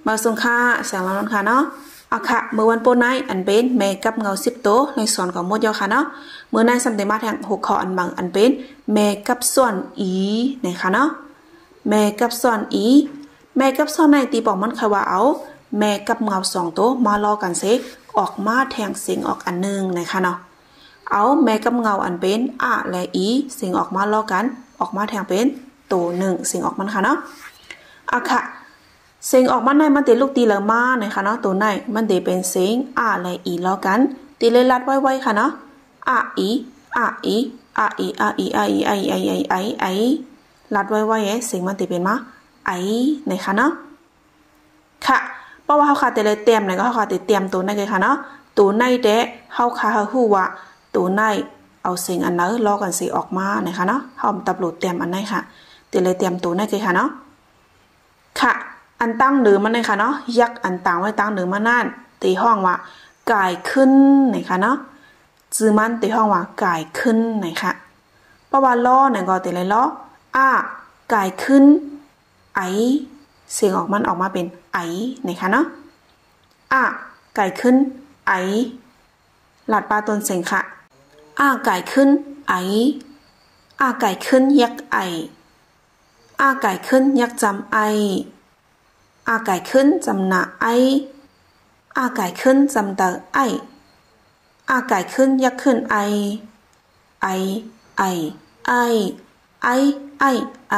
มาส่งค่าแสงร้อนค่ะเนาะเอาค่ะเมื่อวันโปนไนอันเป็นแม่กับเงา10 โตในส่วนของมดยอค่ะเนาะเมื่อในสัมเดมาแทง6 ข้ออันบางอันเป็นแม่กับส่วนอีนะคะเนาะแม่กับส่วนอีแม่กับส่วนในตีบอกมันค่ะว่าเอาแม่กับเงา2 โตมาล้อกันเสออกมาแทงเสียงออกอันนึงนะคะเนาะเอาแม่กับเงาอันเป็นอะและอีเสียงออกมาล้อกันออกมาแทงเป็นโต1เสียงออกมันค่ะเนาะเอาค่ะเสียงออกมาในมันเตลูกตีละมานะคะเนาะตัวในมันเตเป็นเสียงอะและอีล้อกันตีเลยลัดไว้ๆค่ะเนาะอะอีอะอีอะอีอะอีอะอีไอไอไอไอไอลัดไว้ๆเสียงมันเตเป็นมาไอนะคะเนาะค่ะเพราะว่าเขาขาดแต่เลยเตรียมไหนก็เขาขาดแต่เตรียมตัวในเลยค่ะเนาะตัวในเดะเขาขาดหูว่าตัวในเอาเสียงอันนั้นล้อกันเสียออกมานะคะเนาะเขาตับหลุดเตรียมอันไหนค่ะตีเลยเตรียมตัวในเลยค่ะเนาะค่ะอันตั้งหรือมันเลยค่ะเนาะยักอันต่างไว้ตั้งหรือมันนั่นตีห้องว่ากายขึ้นนะคะเนาะจือมันตีห้องว่ากายขึ้นนะคะเพราะว่าล้อเนี่ยก็ตีเลยล้อกายขึ้นไอเสียงออกมันออกมาเป็นไอนะคะเนาะกายขึ้นไอหลัดปลาตนเสียงค่ะกายขึ้นไอกายขึ้นยักไอกายขึ้นยักจำไอไก่ขึ้นจำหนาไอไก่ขึ้นจำเตอไอไก่ขึ้นยักขึ้นไอไอไอไอไอไอไอ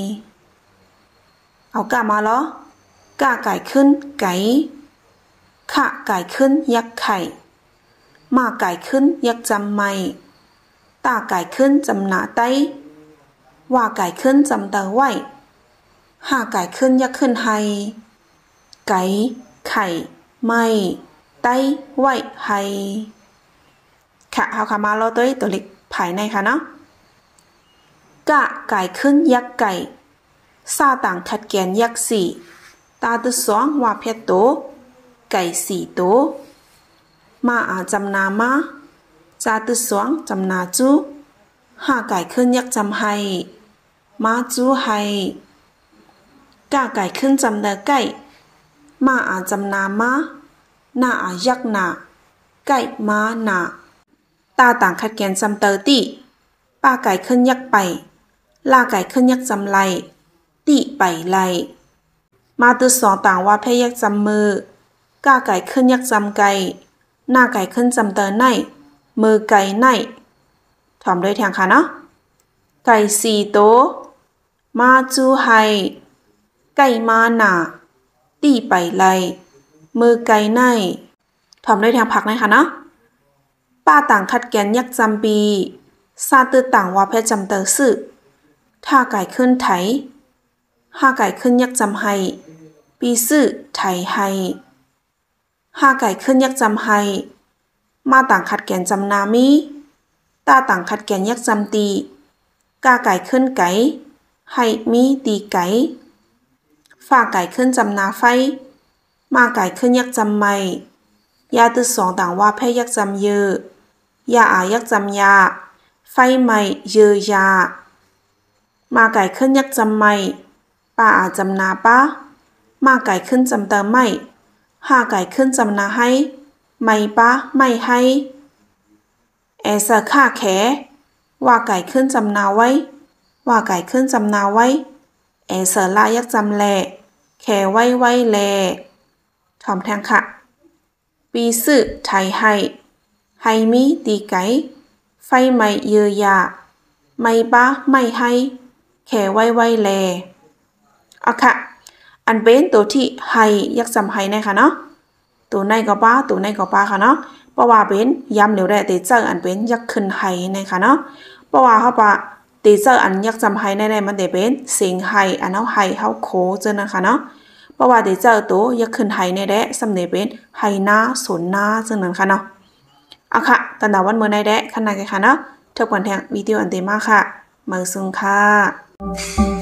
เอากะมาล้อกะไก่ขึ้นไก่ขะไก่ขึ้นยักไข่มาไก่ขึ้นยักจำไม่ตาไก่ขึ้นจำหนาไตว่าไก่ขึ้นจำเตอไว้ห้าไก่ขึ้นยักขึ้นไฮไก่ไข่ไม่ไต้ไว้ไฮค่ะเอาคำมาเราตัวเล็กภายในค่ะเนาะกะไก่ขึ้นยักไก่ซาต่างขัดแกนยัก4ตาตัว2ว่าเพชรโตไก่4 โตมาจำนามาจาตัว2จำนาจูห้าไก่ขึ้นยักจำไฮมาจูไฮกะไก่ขึ้นจำเดไก่มาจำนามาหน้ายักหนาไก่มาหนาตาต่างขัดแกนจำเตอตีป้าไก่ขึ้นยักไปลาไก่ขึ้นยักจำไลตีไปไลมาตัว2ต่างว่าเพยักจำมือกาไก่ขึ้นยักจำไก่หน้าไก่ขึ้นจำเตอในมือไก่ในถอมด้วยแทงค่ะเนาะไก่4 โตมาจูไฮไก่มาหนาตีไปไลมือไก่ในถอมด้วยแทงผักนะคะเนาะป้าต่างขัดแกนยักจำปีซาตือต่างว่าเพจำเตอสื่อถ้าไก่ขึ้นไถห้าไก่ขึ้นยักจำไฮปีสื่อไถไฮห้าไก่ขึ้นยักจำไฮมาต่างขัดแกนจำนามีตาต่างขัดแกนยักจำตีกาไก่ขึ้นไก่ไฮมีตีไก่ฝ่าไก่ขึ้นจำนาไฟมาไก่ขึ้นยักจำไม่ยาตัว2ต่างว่าแพ้ยักจำเยอยายักจำยาไฟไม่เยอยามาไก่ขึ้นยักจำไม่ป้าจำนาป้ามาไก่ขึ้นจำเติมไม่ห้าไก่ขึ้นจำนาให้ไม่ป้าไม่ให้เสอค่าแขว่าไก่ขึ้นจำนาไว้ว่าไก่ขึ้นจำนาไว้เสอลายักจำแลแขไว้แลถอมแทงค่ะปีสื่อไทยให้มีตีไก่ไฟไม่เยือยาไม่ป้าไม่ให้แขไว้แลเอาค่ะอันเป็นตัวที่ให้ยักจำให้นะคะเนาะตัวในก็ป้าตัวในก็ป้าค่ะเนาะเพราะว่าเป็นย้ำเหลวแร่ตีเจออันเป็นยักขึ้นให้นะคะเนาะเพราะว่าเขาปะตีเจออันยักจำให้ในมันได้เป็นเสียงให้อันเอาให้เขาโคเจอนะคะเนาะเพราะว่าตีเจอตัวยักขึ้นให้ในแร่สำเร็จเป็นให้หน้าสนหน้าเจอนั้นค่ะเนาะเอาค่ะตอนดาวันเมื่อในแร่ขนาดกันค่ะเนาะเท่ากันแทงวิดีโออันเต็มมากค่ะมือซึ่งค่ะ